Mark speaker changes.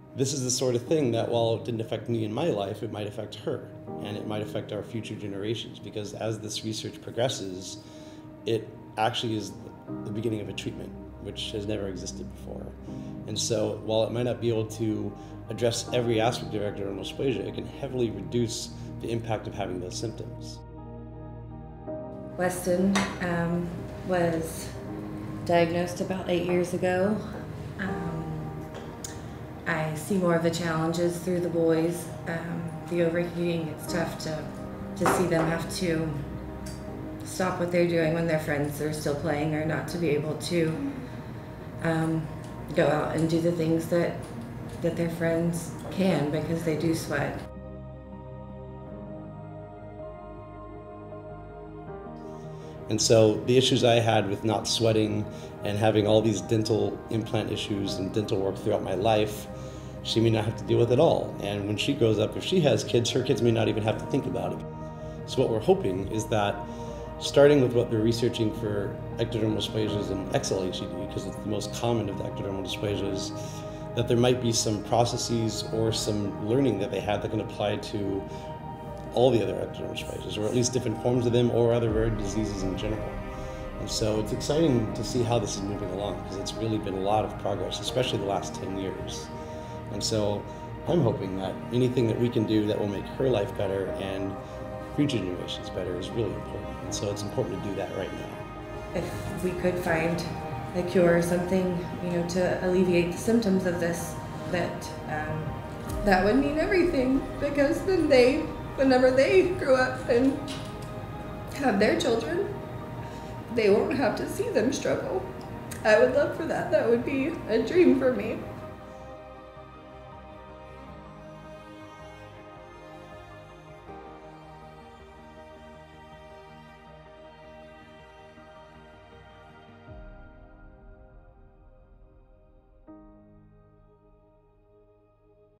Speaker 1: This is the sort of thing that, while it didn't affect me in my life, it might affect her, and it might affect our future generations, because as this research progresses, it actually is the beginning of a treatment, which has never existed before. And so while it might not be able to address every aspect of ectodermal dysplasia, it can heavily reduce the impact of having those symptoms.
Speaker 2: Weston was diagnosed about 8 years ago. I see more of the challenges through the boys. The overheating, it's tough to see them have to stop what they're doing when their friends are still playing, or not to be able to go out and do the things that their friends can, because they do sweat.
Speaker 1: And so the issues I had with not sweating and having all these dental implant issues and dental work throughout my life, she may not have to deal with at all. And when she grows up, if she has kids, her kids may not even have to think about it. So what we're hoping is that, starting with what we're researching for ectodermal dysplasias and XLHED, because it's the most common of the ectodermal dysplasias, that there might be some processes or some learning that they have that can apply to all the other ectodermal dysplasias, or at least different forms of them, or other rare diseases in general. And so it's exciting to see how this is moving along, because it's really been a lot of progress, especially the last 10 years. And so I'm hoping that anything that we can do that will make her life better and future generations better is really important. And so it's important to do that right now.
Speaker 2: If we could find a cure or something, to alleviate the symptoms of this, that would mean everything, because then whenever they grow up and have their children, they won't have to see them struggle. I would love for that. That would be a dream for me.